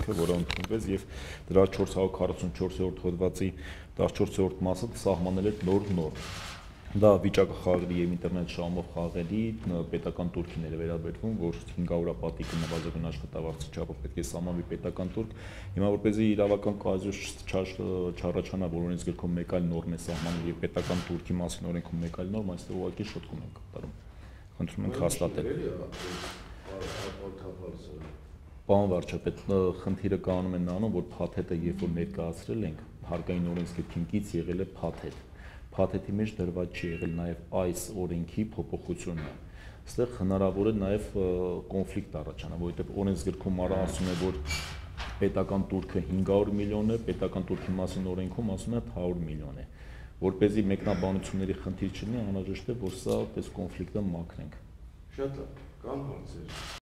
օրենքը, որը ընդունվեց եւ դրա 444-րդ հոդվածի 14-րդ մասը սահմանել էր նոր նորմ։ Դա վիճակախաղերի եւ ինտերնետ շահումով խաղերի պետական турքին էր վերաբերվում, որ 500 պատիկը նվազագույն աշխատավարձի չափով պետք է սահմանվի պետական турք։ Հիմա որպեսզի իրավական կայզուց չառաջանա, որ օրենսգրքում մեկ այլ նորմ է սահմանում եւ պետական турքի մասին օրենքում մեկ այլ նորմ, այստեղ ուղղակի շտկում ենք կատարում։ Խնդրում ենք հաստատել։ Պարոն վարչապետ, խնդիրը կանում է նրանում, որ փաթեթը երբ որ ներկայացրել ենք, հարկային օրենսգրքից եղել է փաթեթ։ Փաթեթի մեջ դրված չի եղել նաև այս օրենքի փոփոխությունը։ Այստեղ հնարավոր է նաև կոնֆլիկտ առաջանա, որովհետև օրենսգրքում ասում է, որ պետական турքը 500 միլիոն է, պետական турքի մասին օրենքում ասում է 100 միլիոն է։ Որպեսզի մեկնաբանությունների խնդիր չլինի, անհրաժեշտ է, որ սա այս կոնֆլիկտը մաքրենք։ Շատ լավ, կան հարցեր։